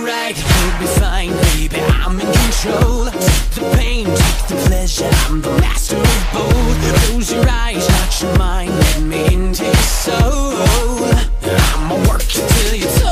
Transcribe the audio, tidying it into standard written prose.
alright, you'll be fine, baby, I'm in control. Take the pain, take the pleasure, I'm the master of both. Close your eyes, not your mind, let me into your soul. I'ma work you till you're